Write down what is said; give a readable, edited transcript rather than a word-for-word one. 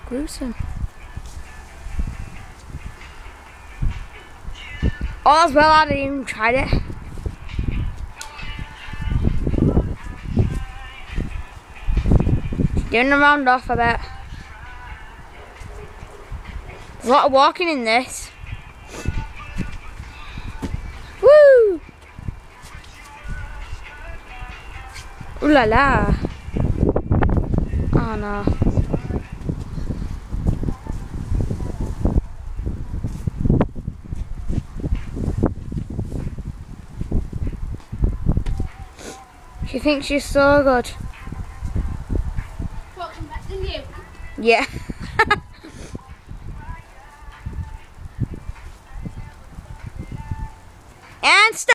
Gruesome. All's well, I didn't even try it. She's doing a round off, I bet. There's a lot of walking in this. Woo! Ooh la la. Oh no. She thinks she's so good. What, come back to you? Yeah. And stop.